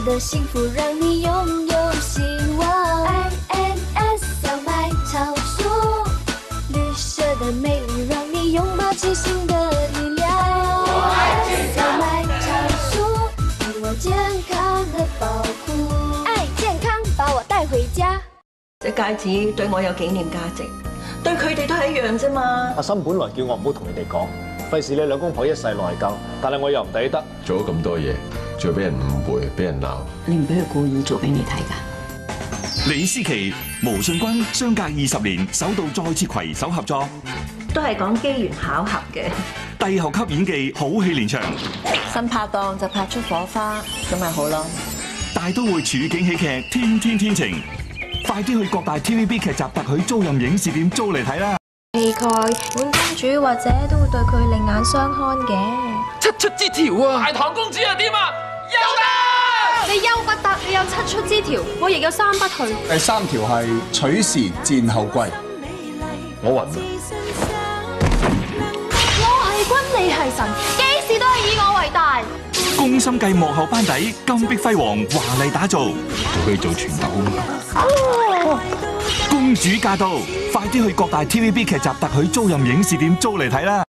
的幸福让你拥有希望。INS 小麦超速，绿色的美丽让你拥抱清醒的力量。小麦超速，给我健康的保护。爱健康，把我带回家。 隻戒指對我有紀念價值，對佢哋都係一樣啫嘛。 阿心本來叫我唔好同你哋講，費事你兩公婆一世內疚，但係我又唔抵得。 做咗咁多嘢，仲要俾人誤會，俾人鬧。 你唔俾佢故意做俾你睇㗎？ 李思琪、毛舜筠相隔20年，首度再次攜手合作， 都係講機緣巧合嘅。 帝后級演技，好戲連場。 新拍檔就拍出火花，咁咪好咯。 大都會處境喜劇，天天天晴。快啲去各大 TVB 劇集特許租賃影視店租嚟睇啦！ 氣概本公主或者都會對佢另眼相看嘅。 七出之條啊！大唐公主又點啊？休得！ 你休不得，你有7出之條，我亦有3不去。 第3條係取時戰後歸。 我暈啦！ 我係君，你係神，幾時都係以我為大。 宮心計幕後班底，金碧輝煌，華麗打造， 仲可以做傳斗。 公主駕到！快啲去各大 TVB 劇集特許租賃影視店租嚟睇啦！